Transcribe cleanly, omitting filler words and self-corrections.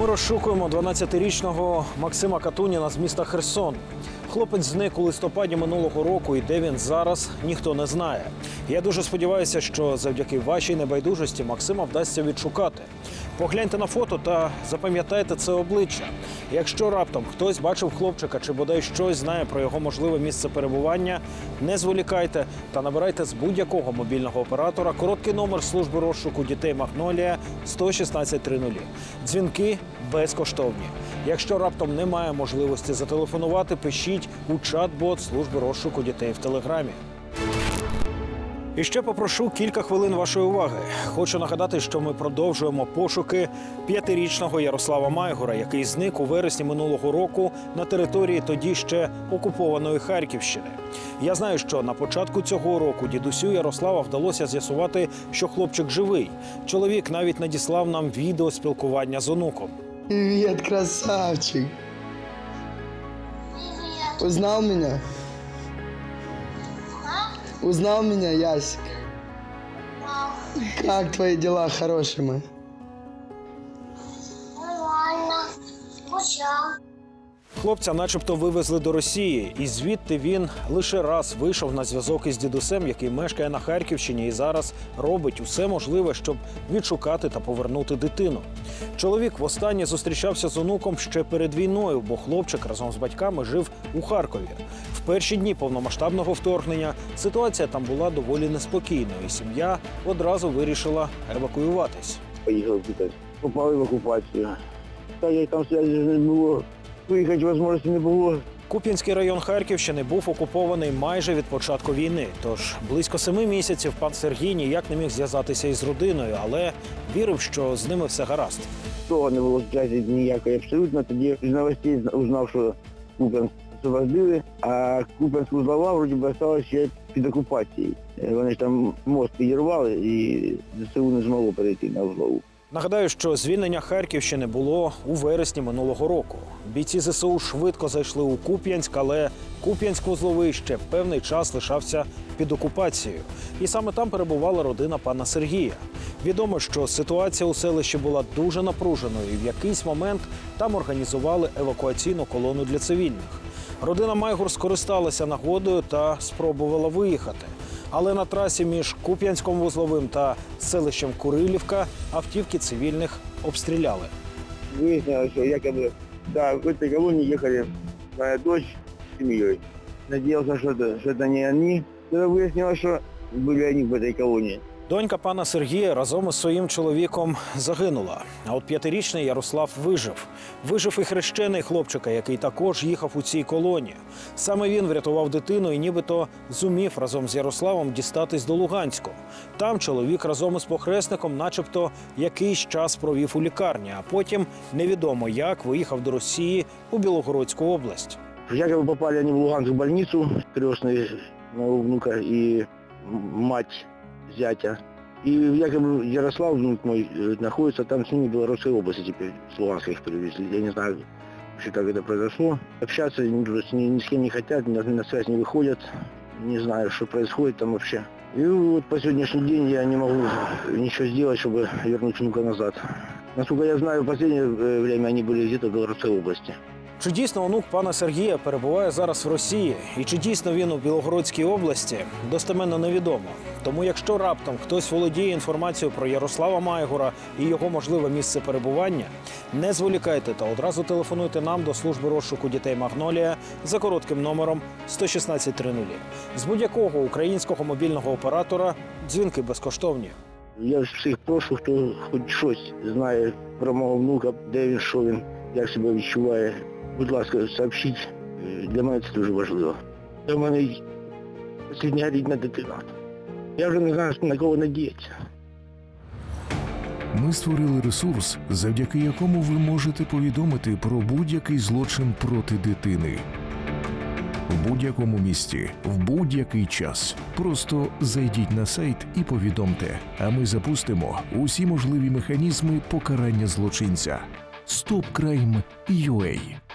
Ми розшукуємо 12-річного Максима Катуніна з міста Херсон. Хлопець зник у листопаді минулого року, і де він зараз, ніхто не знає. Я дуже сподіваюся, що завдяки вашій небайдужості Максима вдасться відшукати. Погляньте на фото та запам'ятайте це обличчя. Якщо раптом хтось бачив хлопчика чи бодай щось знає про його можливе місце перебування, не зволікайте та набирайте з будь-якого мобільного оператора короткий номер служби розшуку дітей «Магнолія» 11630. Дзвінки безкоштовні. Якщо раптом немає можливості зателефонувати, пишіть у чат-бот служби розшуку дітей в Телеграмі. І ще попрошу кілька хвилин вашої уваги. Хочу нагадати, що ми продовжуємо пошуки 5-річного Ярослава Майгура, який зник у вересні минулого року на території тоді ще окупованої Харківщини. Я знаю, що на початку цього року дідусю Ярослава вдалося з'ясувати, що хлопчик живий. Чоловік навіть надіслав нам відео спілкування з онуком. Привет, красавчик. Узнал меня? Узнал меня, Ясик? Как твои дела, хороший мой? Нормально. Скучал. Хлопця начебто вивезли до Росії, і звідти він лише раз вийшов на зв'язок із дідусем, який мешкає на Харківщині і зараз робить усе можливе, щоб відшукати та повернути дитину. Чоловік востаннє зустрічався з онуком ще перед війною, бо хлопчик разом з батьками жив у Харкові. В перші дні повномасштабного вторгнення ситуація там була доволі неспокійною, і сім'я одразу вирішила евакуюватись. Поїхав туди, попали в окупацію. Та як там зв'язку не було, виїхати можливості не було. Куп'янський район Харківщини був окупований майже від початку війни. Тож близько 7 місяців пан Сергій ніяк не міг зв'язатися із родиною, але вірив, що з ними все гаразд. Того не було зв'язку ніякої абсолютно. Тоді з новостей узнав, що Куп'янськ освободили, а Куп'янськ-Узлова, вроді би, залишилася ще під окупацією. Вони ж там мост підірвали, і ЗСУ не змогло перейти на Узлову. Нагадаю, що звільнення Харківщини було у вересні минулого року. Бійці ЗСУ швидко зайшли у Куп'янськ, але Куп'янськ-Узловий ще певний час лишався під окупацією. І саме там перебувала родина пана Сергія. Відомо, що ситуація у селищі була дуже напруженою, і в якийсь момент там організували евакуаційну колону для цивільних. Родина Майгур скористалася нагодою та спробувала виїхати. Але на трасі між Куп'янськом-Вузловим та селищем Курилівка автівки цивільних обстріляли. Выяснилось, что якобы, да, в этой колонии ехали моя дочь с семьей. Надеялся, что это не они. Тогда выяснилось, что были они в этой колонии. Донька пана Сергія разом із своїм чоловіком загинула. А от 5-річний Ярослав вижив. Вижив і хрещений хлопчика, який також їхав у цій колоні. Саме він врятував дитину і нібито зумів разом з Ярославом дістатись до Луганську. Там чоловік разом із похресником начебто якийсь час провів у лікарні, а потім невідомо як виїхав до Росії у Білогородську область. Якобы попали они в Луганскую больницу, крестные моего внука и мать зятя. И якобы Ярослав, внук мой, находится там с ними в Белорусской области теперь, с Луганска их привезли. Я не знаю вообще, как это произошло. Общаться ни с кем не хотят, на связь не выходят. Не знаю, что происходит там вообще. И вот по сегодняшний день я не могу ничего сделать, чтобы вернуть внука назад. Насколько я знаю, в последнее время они были где-то в Белорусской области. Чи дійсно онук пана Сергія перебуває зараз в Росії? І чи дійсно він у Білогородській області? Достеменно невідомо. Тому якщо раптом хтось володіє інформацією про Ярослава Майгура і його можливе місце перебування, не зволікайте та одразу телефонуйте нам до служби розшуку дітей «Магнолія» за коротким номером 11630. З будь-якого українського мобільного оператора дзвінки безкоштовні. Я всіх прошу, хто хоч щось знає про мого внука, де він, що він, як себе відчуває. Будь ласка, сообщіть. Для мене це дуже важливо. Для мене остання рідна дитина. Я вже не знаю, на кого надіятися. Ми створили ресурс, завдяки якому ви можете повідомити про будь-який злочин проти дитини. В будь-якому місті, в будь-який час. Просто зайдіть на сайт і повідомте, а ми запустимо усі можливі механізми покарання злочинця. StopCrime.ua